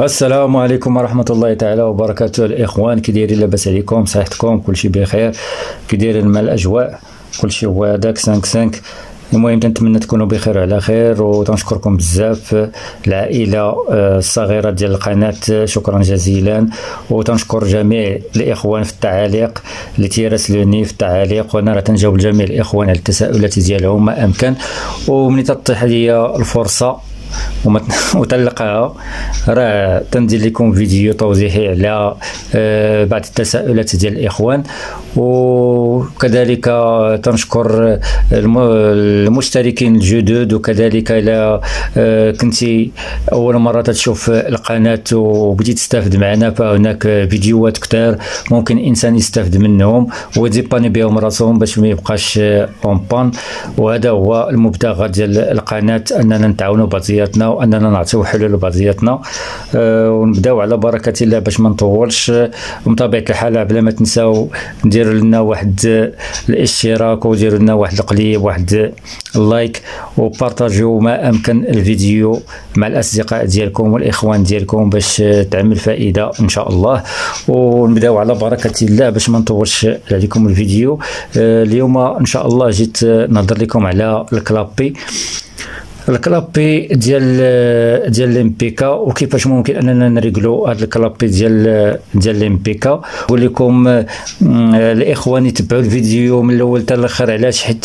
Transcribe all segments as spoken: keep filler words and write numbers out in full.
السلام عليكم ورحمة الله تعالى وبركاته. الإخوان كي دايرين؟ لاباس عليكم؟ صحتكم كلشي بخير؟ كي دايرين مع الأجواء؟ كلشي هو هذاك خمسة خمسة. المهم تنتمنى تكونوا بخير وعلى خير، وتنشكركم بزاف العائلة الصغيرة ديال القناة، شكرا جزيلا. وتنشكر جميع الإخوان في التعاليق اللي تيراسلوني في التعاليق، وانا راه تنجاوب جميع الإخوان على التساؤلات ديالهم ما أمكن. وملي تطيح ليا الفرصة وتلقاها راه تندير لكم فيديو توضيحي على آه بعض التساؤلات ديال الاخوان. وكذلك تنشكر المشتركين الجدد، وكذلك الى آه كنتي اول مره تشوف القناه وبديت تستافد معنا، فهناك فيديوهات كثار ممكن الانسان يستافد منهم ويديباني بهم راسهم باش ما يبقاش اون بان. وهذا هو المبتغى ديال القناه، اننا نتعاونوا بعضياتنا واننا نعطيو حلول لبعضياتنا. أه ونبداو على بركه الله باش ما نطولش. بطبيعه الحال بلا ما تنساو ديروا لنا واحد الاشتراك، وديروا لنا واحد القليب، واحد اللايك، وبارطاجيو ما امكن الفيديو مع الاصدقاء ديالكم والاخوان ديالكم باش تعمل فائده ان شاء الله. ونبداو على بركه الله باش ما نطولش عليكم الفيديو. أه اليوم ان شاء الله جيت نهضر لكم على الكلابي الكلابي ديال ديال الامبيكا، وكيفاش ممكن اننا نريغلو هذا الكلابي ديال ديال الامبيكا. نقول لكم الاخوان يتبعوا الفيديو من الاول حتى الاخر. علاش؟ حيت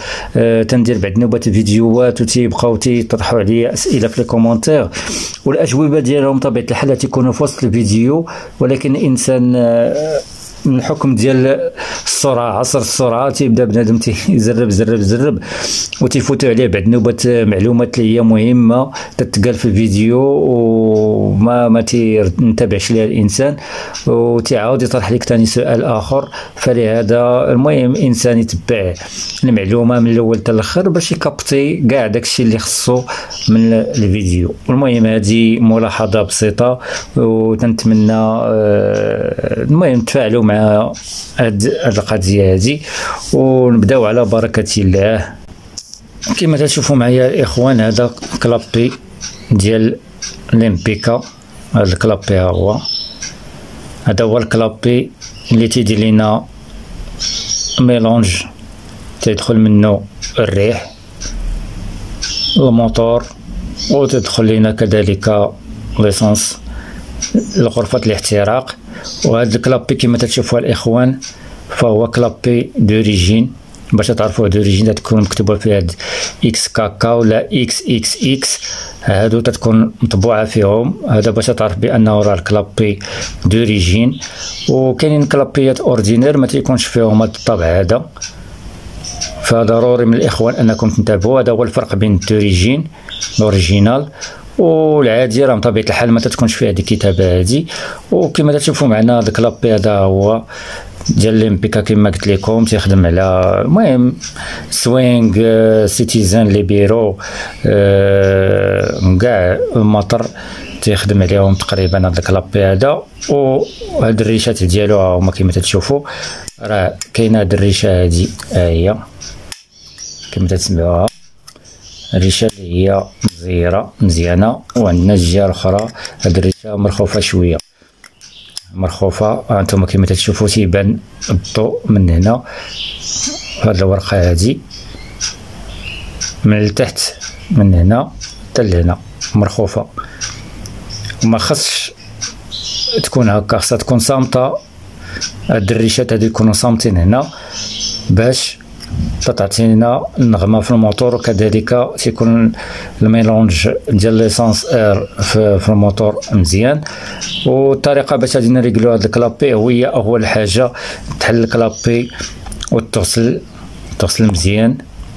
تندير بعد نوبات الفيديوهات وتيبقاو تيطرحوا عليا اسئله في الكومونتير، والاجوبه ديالهم طبيعه الحال تيكونوا في وسط الفيديو، ولكن الانسان من الحكم ديال السرعه، عصر السرعه، تيبدا بنادم تيزرب زرب زرب وتيفوتوا عليه بعد نوبه معلومات اللي هي مهمه تتقال في الفيديو وما ما تينتبهش ليها الانسان، وتيعاود يطرح لك ثاني سؤال اخر. فلهذا المهم الانسان يتبع المعلومه من الاول حتى الاخر باش يكابتي كاع داكشي اللي خصو من الفيديو. المهم هذه ملاحظه بسيطه، وتنتمنى المهم تفاعلوا مع هاد القضيه هذه. ونبداو على بركه الله. كما تشوفوا معايا الاخوان، هذا كلابي ديال الامبيكا. هذا الكلابي ها هو هذا هو الكلابي اللي تيدير لنا ميلونج، تيدخل منه الريح الموتور، وتدخل لنا كذلك ليسانس لغرفه الاحتراق. وهذا الكلابي كما تشوفوا الاخوان فهو كلابي دوريجين. باش تعرفوا دوريجين تكون مكتوبه فيها اكس كاكا ولا اكس اكس اكس، هادو تتكون مطبوعه فيهم. هذا باش تعرف بانه راه الكلابي دوريجين. وكاينين كلابيات اوردينير ما تيكونش فيهم هذا الطبع هذا، فضروري من الاخوان انكم تنتبهوا. هذا هو الفرق بين الدوريجين الاوريجينال والعادي، راه بطبيعه الحال ما تتكونش فيها هذه الكتابه هذه. وكما تشوفوا معنا هذا الكلابي هذا هو ديال الامبيكا كما قلت لكم، تيخدم على المهم سوينغ، سيتيزان، لي بيرو، كاع المطر تيخدم عليهم تقريبا هذا الكلابي هذا. وهاد الريشات ديالو هما كما تشوفوا، راه كاينه هاد الريشه هادي ها هي كما تسمعوها، الريشه اللي هي مزيره مزيانه. وعندنا الجهه الاخرى هاد الريشه مرخوفه شويه، مرخوفه. هانتوما كما تشوفوا تيبان الضوء من هنا. هاد الورقه هادي من التحت من هنا حتى لهنا مرخوفه، وما خصش تكون هكا، خصها تكون صامته. هاد الريشات هادو يكونوا صامتين هنا باش تعطينا النغمه في الموتور، وكذلك تيكون الميلونج ديال ليسانس اير في, في الموتور مزيان. والطريقه باش غادي نريغلو هذا الكلابي هي اول حاجه تحل الكلابي وتغسل تغسل مزيان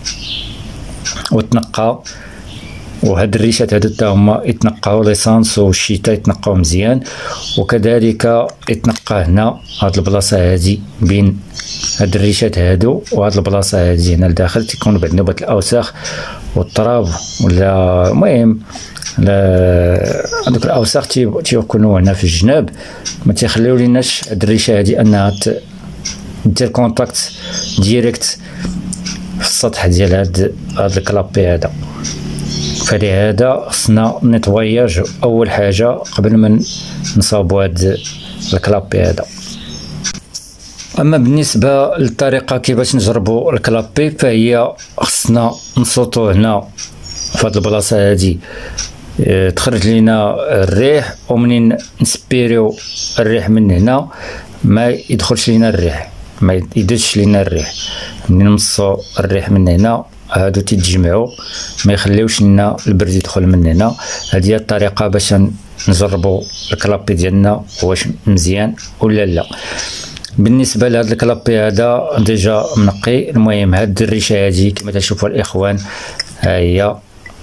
وتنقى. وهاد الريشات هادو حتى هما يتنقاو ليسانس والشيتا يتنقاو مزيان، وكذلك يتنقى هنا هاد البلاصه هادي بين هاد الريشات هادو وهاد البلاصه هادي هنا لداخل تيكون بعد نوبه الاوساخ والتراب ولا المهم هادوك الاوساخ تيكونوا هنا في الجناب، ما تيخليو ليناش هاد الريشه هادي انها دير كونتاكت ديريكت في السطح ديال هاد هاد الكلابي هذا. فلهذا خصنا نيطواياج اول حاجه قبل ما نصاوبوا هاد الكلابي هذا. اما بالنسبه للطريقه كيفاش نجربوا الكلابي فهي خصنا نصوتو هنا في هاد البلاصه هادي تخرج لينا الريح، ومنين نسبيريو الريح من هنا ما يدخلش لينا الريح، ما يدش لينا الريح. منين نمصو الريح من هنا هادو تيتجمعوا ما يخليوش لنا البرد يدخل من هنا. هذه هي الطريقه باش نجربوا الكلابي ديالنا واش مزيان ولا لا. بالنسبه لهذا الكلابي هذا ديجا منقي. المهم هاد الريشه هذه كما تشوفوا الاخوان ها هي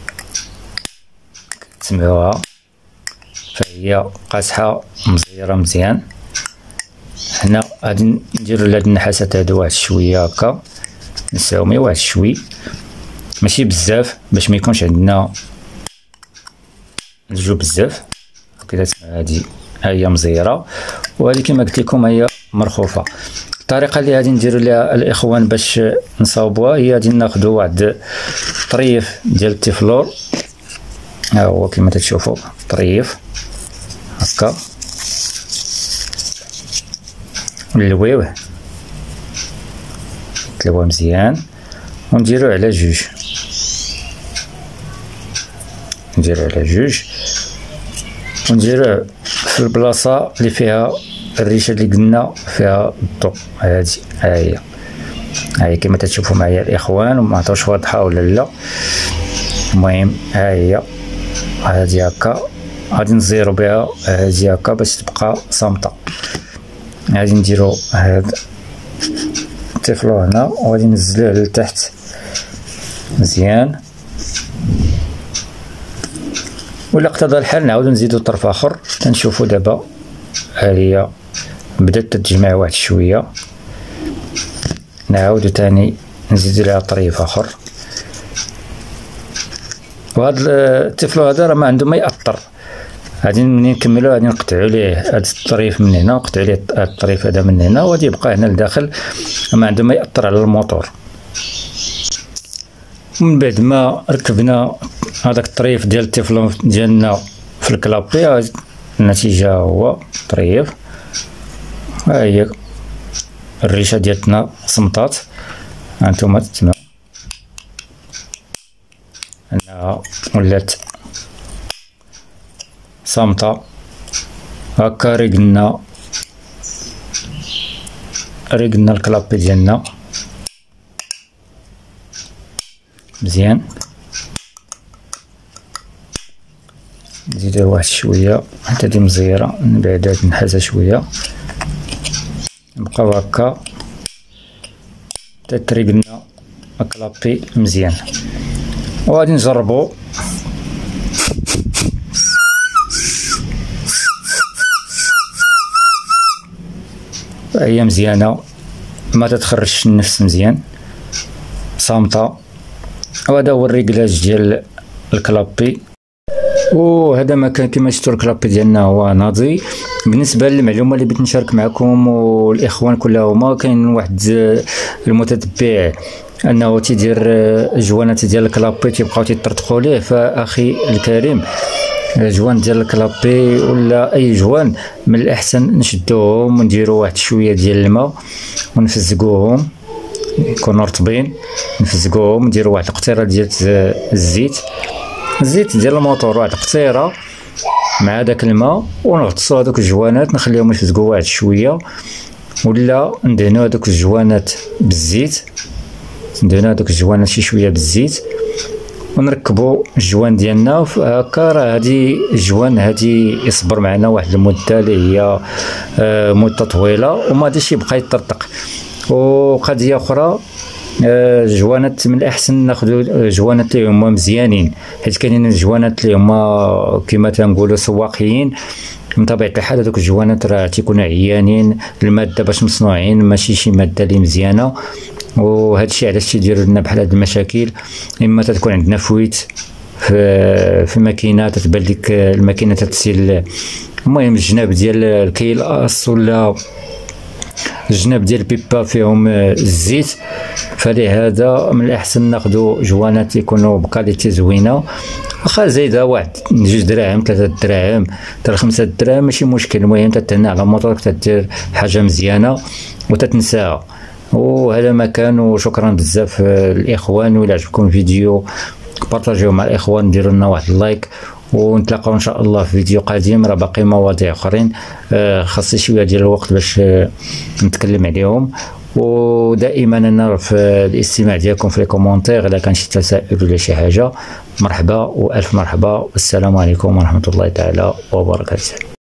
تسمعوها، فهي قاصحه مزيره مزيان. هنا غادي نديرو لهاد النحاسات هادو واحد شويه هكا، نساومي واحد شوي ماشي بزاف باش ما يكونش عندنا نزجو بزاف. كذا تسمع هادي ها هي مزيره، وهذه كما قلت لكم هي مرخوفه. الطريقه اللي غادي نديرو ليها الاخوان باش نصاوبوها هي غادي ناخذوا واحد طريف ديال التيفلور، ها هو كما تشوفوا طريف هكا نلويوه نتلوه مزيان ونديرو على جوج، نديرو على جوج ونديروه في البلاصه اللي فيها الريشه اللي قلنا فيها الضوء. هادي ها هي ها هي كما تشوفوا معايا الاخوان، وما عرفتش واضحه ولا لا. المهم ها هي هادي هكا غادي نزيرو بها هادي هكا باش تبقى صامته. غادي نديرو هاد التيفلو هنا وغادي ننزلوه لتحت مزيان، ولا اقتضى الحال نعاودو نزيدو طرف اخر. تنشوفو دابا ها هي بدات تتجمع واحد شويه، نعاودو تاني نزيدو ليها طريف اخر. وهاد التيفلو هذا راه ما عنده ما يأثر. غادي منين نكملو غادي نقطعو ليه هاد الطريف من هنا، نقطعو ليه هاد الطريف هذا من هنا، وغادي يبقى هنا لداخل ما عنده ما يأثر على الموتور. ومن بعد ما ركبنا هذاك الطريف ديال التيفلون ديالنا في الكلابي النتيجه هو طريف. ها هي الريشه ديالتنا صمطات، هانتوما تسمعوا انها ولات صامته هكا. ريقلنا ريقلنا الكلابي ديالنا مزيان، نزيدو واحد شويه حتى دي مزيره، نبعد هاد النحاسه شويه، نبقاو هكا حتى تريقلنا الكلابي مزيان. وغادي نجربو هي مزيانه ما تتخرجش النفس مزيان صامته. وهذا هو الريقلاج ديال الكلابي. وهذا ما كان كما شفتوا الكلابي ديالنا هو ناضي. بالنسبه للمعلومه اللي بغيت نشارك معكم والاخوان كلهما، كاين واحد المتتبع انه تيدير جوانات ديال الكلابي تيبقاو تيطرطقوا ليه. فاخي الكريم جوان ديال الكلابي ولا اي جوان من الاحسن نشدوهم ونديروا واحد شويه ديال الماء ونفزقوهم يكونوا رطبين، نفزقوهم نديروا واحد القطيره ديال الزيت الزيت ديال الموتور، واحد القطيره مع داك الماء، ونغطسوا هذوك الجوانات نخليهم يفزقوا واحد شويه، ولا ندهنوا هذوك الجوانات بالزيت ندهنوا هذوك الجوانات شي شويه بالزيت ونركبوا الجوان ديالنا. هكا راه هادي الجوان هادي يصبر معنا واحد المده اللي هي مده طويله وما غاديش يبقى يطرطق. وقضيه اخرى الجوانات من الاحسن ناخذوا جوانات اللي هما مزيانين، حيت كاينين الجوانات اللي هما كما تنقولوا سواقيين من طبيعه الحال هذوك الجوانات راه تيكونوا عيانين، الماده باش مصنوعين ماشي شي ماده اللي مزيانه. وهذا الشيء علاش تيديروا لنا بحال هاد المشاكل، اما تتكون عندنا فويت في في الماكينه تتبان لك الماكينه تتسيل، المهم الجناب ديال الكي الاص ولا الجناب ديال البيبا فيهم الزيت. فلهذا من الاحسن ناخذوا جوانات يكونوا بكاليتي زوينه واخا زايده واحد جوج دراهم ثلاثه دراهم حتى خمسه دراهم ماشي مشكل، المهم تتهنى على موطورك تدير حاجه مزيانه وتتنساها. وهذا ما كان، وشكرا بزاف الاخوان. وإلا عجبكم الفيديو بارطاجيوه مع الاخوان، ديروا لنا واحد اللايك، ونتلاقاو ان شاء الله في فيديو قادم. راه باقي مواضيع اخرين آه خاصني شويه ديال الوقت باش آه نتكلم عليهم. ودائما نعرف الاستماع ديالكم في الكومونتير. الا كان شي تساؤل ولا شي حاجه مرحبا والف مرحبا، والسلام عليكم ورحمه الله تعالى وبركاته.